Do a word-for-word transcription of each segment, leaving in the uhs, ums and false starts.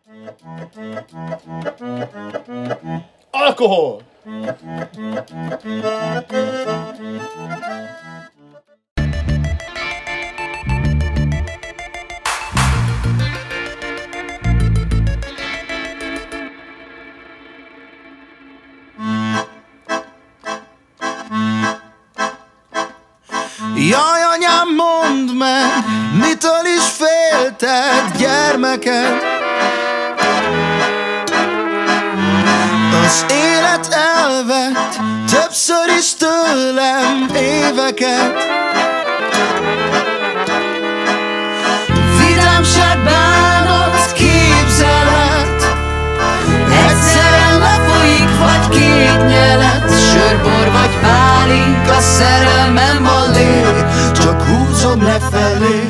Alkohol! Jaj, anyám, mondd meg, mitől is félted gyermeked? Az élet elvett többször is tőlem éveket. Vidámság, bánat, képzelet, egyszerűen lefolyik vagy két nyelet. Sörbor vagy pálinka, szerelmem a lég, csak húzom lefelé.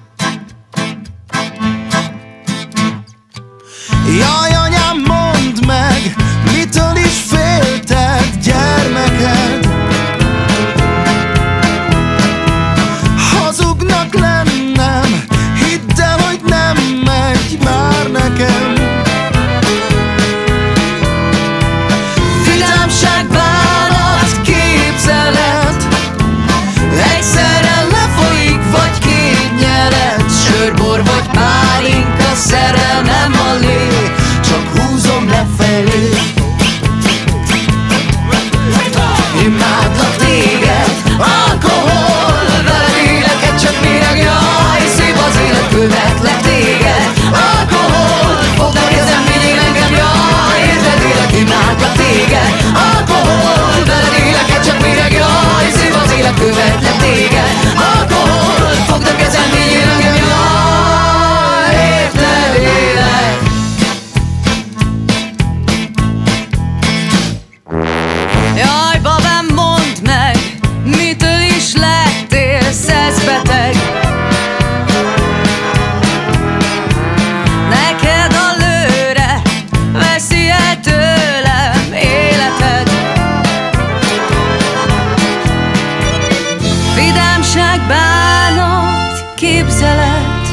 Jaj, anyám, mondd meg, mitől is félted gyermeked? Hazugnak lennem, hidd el, hogy nem megy már nekem. Vidámság, bánat, képzelet, egyszerre lefolyik vagy két nyelet. Sörbor vagy pálinka, szerelmem a lé, csak húzom lefelé. Imádlak téged, alkohol, veled élek egy csepp méreg, jaj, szép az élet, követlek téged. Alkohol, fogd a kezem, vigyél engem, jaj, érted élek. Imádlak téged, alkohol, veled élek egy csepp méreg, jaj, szép az élet, követlek téged. Alkohol, fogd a kezem, vigyél engem, jaj, érted élek. Jaj, babám, mondd meg, mitől is lettél szeszbeteg? Neked a lőre veszi el tőlem életed. Vidámság, bánat, képzelet,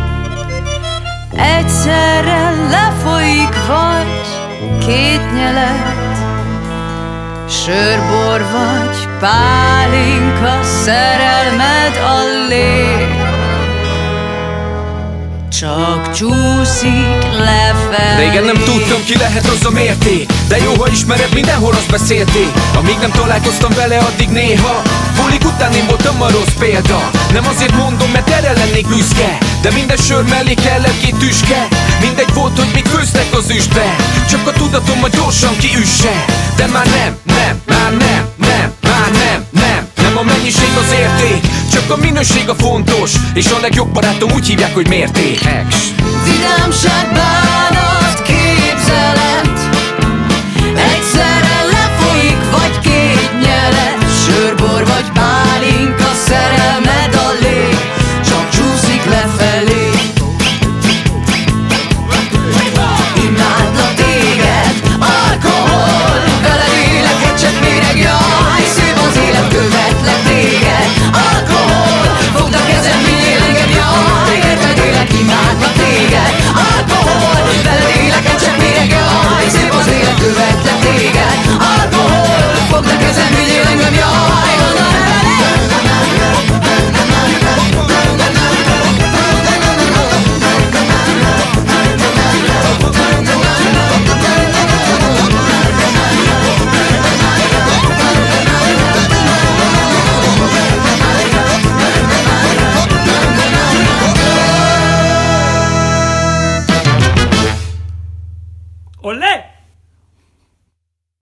egyszerre lefolyik vagy két nyelet. Sörbor vagy pálinka, szerelmed a lé, csak csúszik lefelé. Régen nem tudtam, ki lehet az a mérték, de jó, ha ismered, mindenhol azt beszélték. Amíg nem találkoztam vele, addig néha bulik után én voltam a rossz példa. Nem azért mondom, mert erre lennék büszke, de minden sör mellé kellett két tüske. Mindegy volt, hogy mit főztek az üstbe, csak a tudatom, hogy gyorsan kiüsse. De már nem, nem, már nem, nem, már nem, nem. Nem a mennyiség az érték, csak a minőség a fontos, és a legjobb barátom úgy hívják, hogy mérték. Ex. Vidámság, bánat, képzelet, egyszerre lefolyik vagy két nyelet. Sörbor vagy pálinka, szerelmed a lé, csak csúszik lefelé. Imádlak téged, alkohol, veled élek egy csepp méreg, jaj, szép az élet, követlek téged. Alkohol, fogd a kezem, vigyél engem, jaj, érted élek. Imádlak téged, alkohol, veled élek egy csepp méreg, jaj, szép az élet, követlek téged. Alkohol, fogd a kezem, vigyél engem, jaj. Olé!